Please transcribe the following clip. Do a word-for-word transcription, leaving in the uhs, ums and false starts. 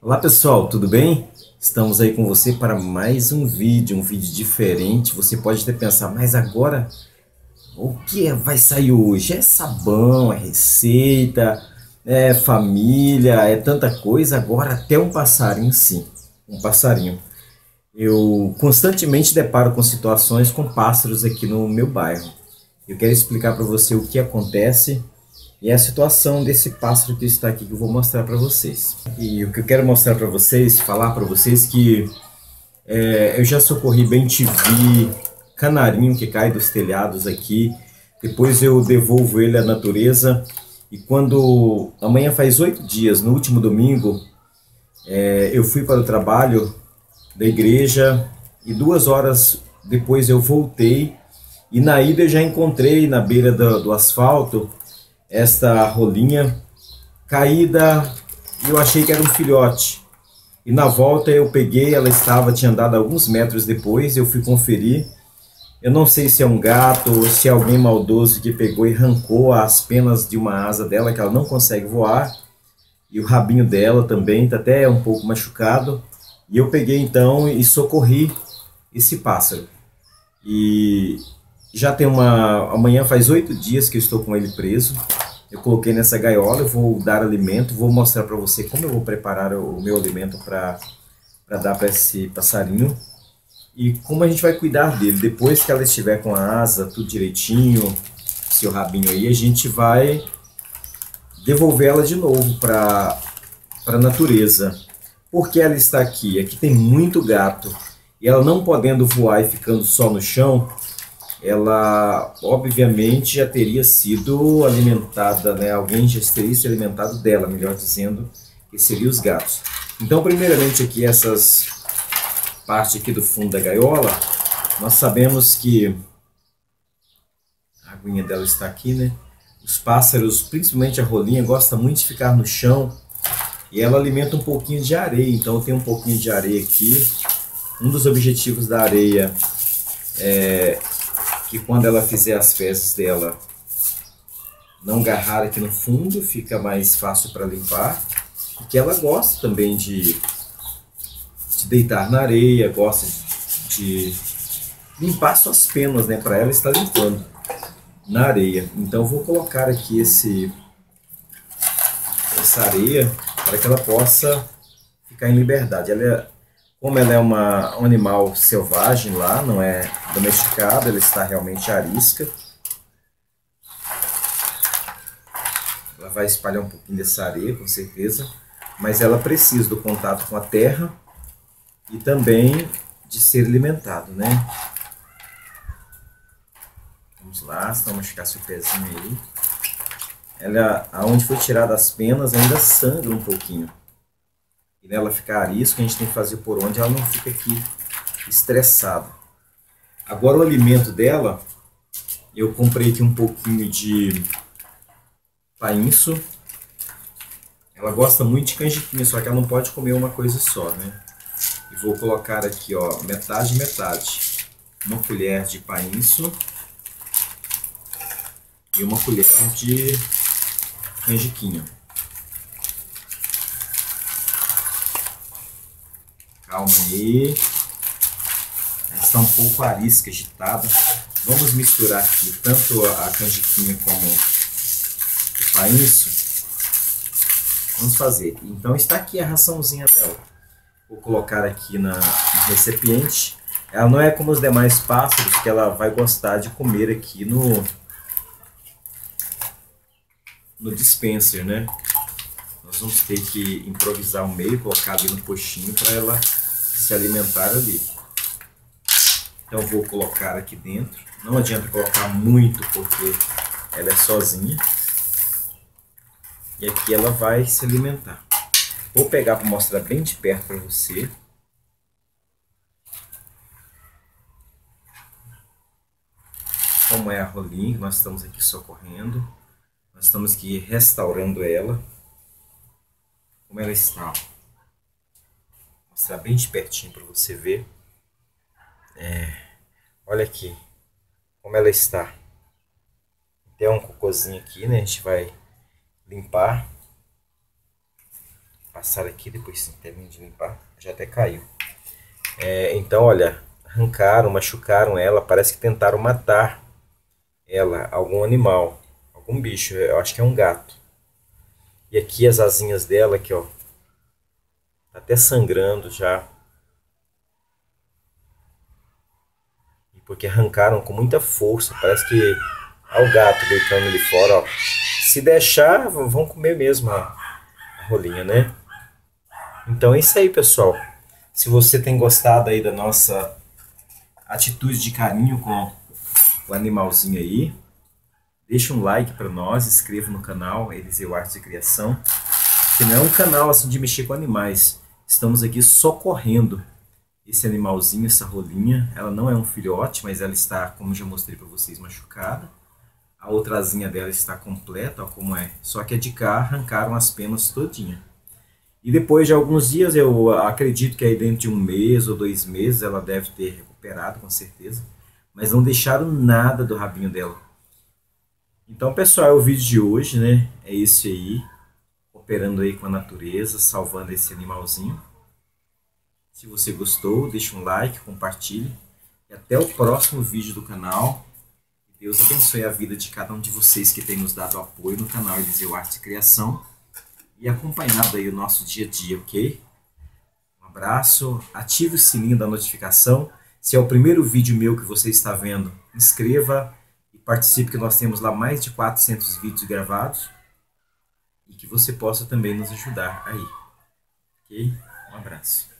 Olá pessoal, tudo bem? Estamos aí com você para mais um vídeo, um vídeo diferente. Você pode até pensar, mas agora o que é- vai sair hoje? É sabão, é receita, é família, é tanta coisa. Agora até um passarinho, sim, um passarinho. Eu constantemente deparo com situações com pássaros aqui no meu bairro. Eu quero explicar para você o que acontece e a situação desse pássaro que está aqui que eu vou mostrar para vocês. E o que eu quero mostrar para vocês, falar para vocês que é, eu já socorri bem T V, canarinho que cai dos telhados aqui. Depois eu devolvo ele à natureza. E quando amanhã faz oito dias, no último domingo, é, eu fui para o trabalho da igreja e duas horas depois eu voltei. E na ida eu já encontrei na beira do, do asfalto esta rolinha caída, eu achei que era um filhote. E na volta eu peguei, ela estava, tinha andado alguns metros depois, eu fui conferir. Eu não sei se é um gato ou se é alguém maldoso que pegou e arrancou as penas de uma asa dela, que ela não consegue voar. E o rabinho dela também está até um pouco machucado. E eu peguei então e socorri esse pássaro. E já tem uma. Amanhã faz oito dias que eu estou com ele preso. Eu coloquei nessa gaiola, eu vou dar alimento, vou mostrar para você como eu vou preparar o meu alimento para dar para esse passarinho e como a gente vai cuidar dele. Depois que ela estiver com a asa tudo direitinho, seu rabinho aí, a gente vai devolver ela de novo para a natureza. Por que ela está aqui? Aqui tem muito gato e ela não podendo voar e ficando só no chão, ela obviamente já teria sido alimentada, né? Alguém já teria se alimentado dela, melhor dizendo, que seriam os gatos. Então, primeiramente aqui essas parte aqui do fundo da gaiola, nós sabemos que a aguinha dela está aqui, né? Os pássaros, principalmente a rolinha, gosta muito de ficar no chão e ela alimenta um pouquinho de areia, então tem um pouquinho de areia aqui. Um dos objetivos da areia é que quando ela fizer as fezes dela não agarrar aqui no fundo, fica mais fácil para limpar. E que ela gosta também de, de deitar na areia, gosta de, de limpar suas penas, né? Para ela estar limpando na areia. Então eu vou colocar aqui esse, essa areia para que ela possa ficar em liberdade. Ela é, como ela é uma, um animal selvagem lá, não é domesticado, ela está realmente arisca. Ela vai espalhar um pouquinho dessa areia, com certeza, mas ela precisa do contato com a terra e também de ser alimentado, né? Vamos lá, só machucar seu pezinho aí. Ela, aonde foi tirada as penas, ainda sangra um pouquinho. E nela ficar arisco, a gente tem que fazer por onde ela não fica aqui estressada. Agora o alimento dela, eu comprei aqui um pouquinho de painço. Ela gosta muito de canjiquinha, só que ela não pode comer uma coisa só, né? E vou colocar aqui, ó, metade metade. Uma colher de painço e uma colher de canjiquinha. Calma aí. Ela está um pouco arisca, agitada. Vamos misturar aqui tanto a canjiquinha como o painço. Vamos fazer. Então está aqui a raçãozinha dela. Vou colocar aqui na, no recipiente. Ela não é como os demais pássaros que ela vai gostar de comer aqui no, no dispenser, né? Nós vamos ter que improvisar o meio, colocar ali no coxinho para ela se alimentar ali. Então vou colocar aqui dentro. Não adianta colocar muito porque ela é sozinha. E aqui ela vai se alimentar. Vou pegar para mostrar bem de perto para você. Como é a rolinha que nós estamos aqui socorrendo. Nós estamos aqui restaurando ela. Como ela está. Vou mostrar bem de pertinho para você ver. É, olha aqui como ela está. Tem um cocôzinho aqui, né? A gente vai limpar. passar aqui, depois termino de limpar. Já até caiu. É, então, olha, arrancaram, machucaram ela, parece que tentaram matar ela, algum animal, algum bicho, eu acho que é um gato. E aqui as asinhas dela, aqui ó, tá até sangrando já. E porque arrancaram com muita força, parece que... Olha o gato deitando ali fora, ó. Se deixar, vão comer mesmo a, a rolinha, né? Então é isso aí, pessoal. Se você tem gostado aí da nossa atitude de carinho com o animalzinho aí, deixa um like para nós, inscreva no canal Eliseu Artes de Criação, que não é um canal assim de mexer com animais. Estamos aqui socorrendo esse animalzinho, essa rolinha. Ela não é um filhote, mas ela está, como já mostrei para vocês, machucada. A outra asinha dela está completa, ó, como é. Só que a de cá arrancaram as penas todinha. E depois de alguns dias, eu acredito que aí dentro de um mês ou dois meses ela deve ter recuperado, com certeza. Mas não deixaram nada do rabinho dela. Então, pessoal, é o vídeo de hoje, né? É esse aí. Operando aí com a natureza, salvando esse animalzinho. Se você gostou, deixa um like, compartilhe. E até o próximo vídeo do canal. Deus abençoe a vida de cada um de vocês que tem nos dado apoio no canal Eliseu Artes e Criação e acompanhado aí o nosso dia a dia, ok? Um abraço, ative o sininho da notificação. Se é o primeiro vídeo meu que você está vendo, inscreva e participe, que nós temos lá mais de quatrocentos vídeos gravados e que você possa também nos ajudar aí, ok? Um abraço.